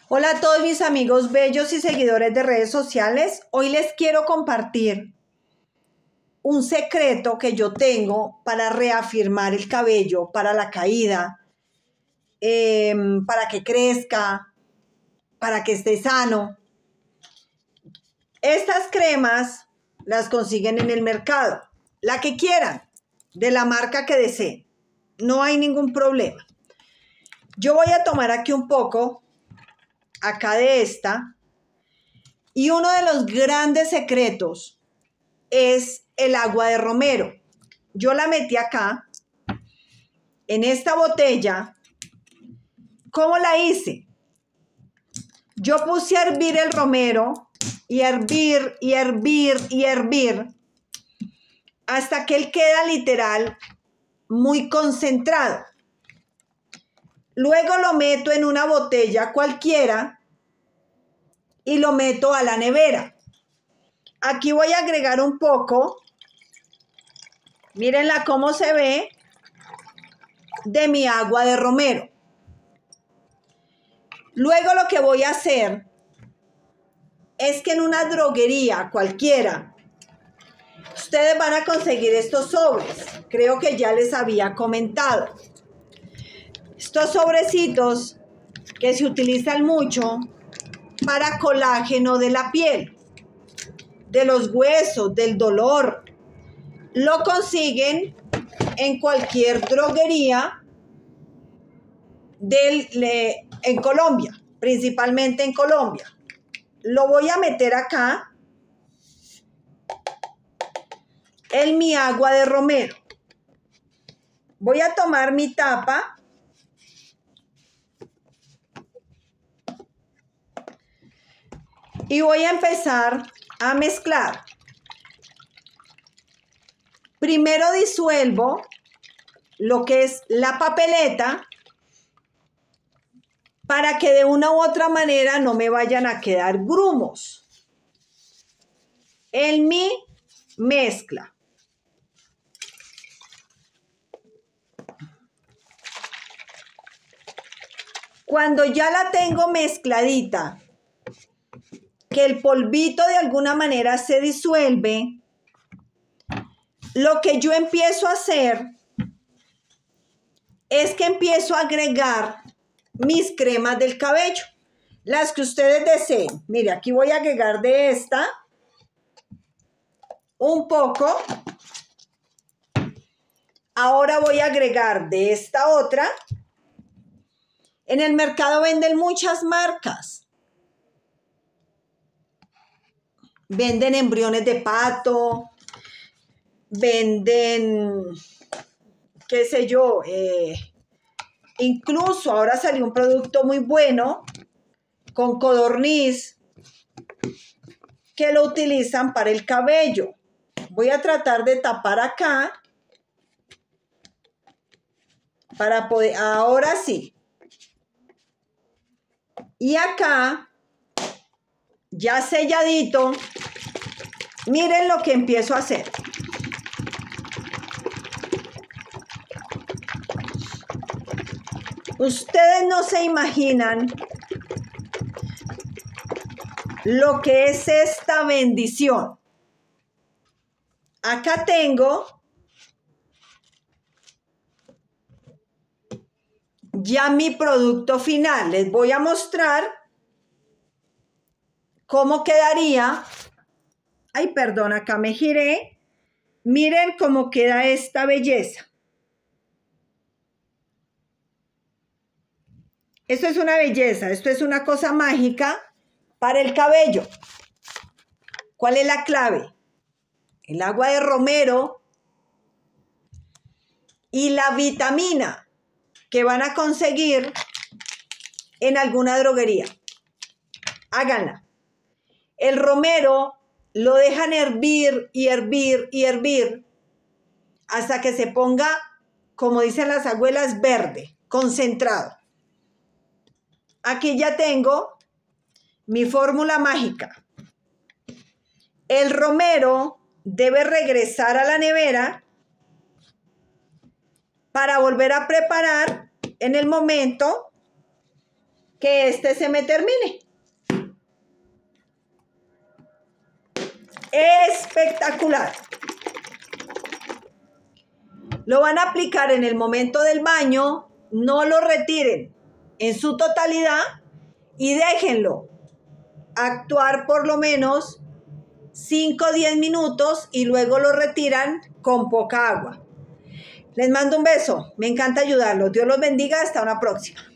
Hola a todos mis amigos bellos y seguidores de redes sociales. Hoy les quiero compartir un secreto que yo tengo para reafirmar el cabello, para la caída, para que crezca, para que esté sano. Estas cremas las consiguen en el mercado, la que quieran, de la marca que deseen. No hay ningún problema. Yo voy a tomar aquí un poco acá de esta, y uno de los grandes secretos es el agua de romero. Yo la metí acá en esta botella. ¿Cómo la hice? Yo puse a hervir el romero y hervir y hervir y hervir hasta que él queda literal muy concentrado. Luego lo meto en una botella cualquiera y lo meto a la nevera. Aquí voy a agregar un poco, mírenla cómo se ve, de mi agua de romero. Luego lo que voy a hacer es que en una droguería cualquiera, ustedes van a conseguir estos sobres. Creo que ya les había comentado. Estos sobrecitos que se utilizan mucho para colágeno de la piel, de los huesos, del dolor. Lo consiguen en cualquier droguería en Colombia, principalmente en Colombia. Lo voy a meter acá en mi agua de romero. Voy a tomar mi tapa y voy a empezar a mezclar. Primero disuelvo lo que es la papeleta para que de una u otra manera no me vayan a quedar grumos en mi mezcla. Cuando ya la tengo mezcladita, que el polvito de alguna manera se disuelve, lo que yo empiezo a hacer es que empiezo a agregar mis cremas del cabello, las que ustedes deseen. Mire, aquí voy a agregar de esta un poco. Ahora voy a agregar de esta otra. En el mercado venden muchas marcas. Venden embriones de pato, venden, qué sé yo, incluso ahora salió un producto muy bueno con codorniz que lo utilizan para el cabello. Voy a tratar de tapar acá para poder, ahora sí. Y acá, ya selladito, miren lo que empiezo a hacer. Ustedes no se imaginan lo que es esta bendición. Acá tengo ya mi producto final. Les voy a mostrar cómo quedaría. Ay, perdón, acá me giré. Miren cómo queda esta belleza. Esto es una belleza, esto es una cosa mágica para el cabello. ¿Cuál es la clave? El agua de romero y la vitamina que van a conseguir en alguna droguería. Háganla. El romero lo dejan hervir y hervir y hervir hasta que se ponga, como dicen las abuelas, verde, concentrado. Aquí ya tengo mi fórmula mágica. El romero debe regresar a la nevera para volver a preparar en el momento que este se me termine. Espectacular. Lo van a aplicar en el momento del baño, no lo retiren en su totalidad y déjenlo actuar por lo menos 5 o 10 minutos y luego lo retiran con poca agua. Les mando un beso, me encanta ayudarlos. Dios los bendiga, hasta una próxima.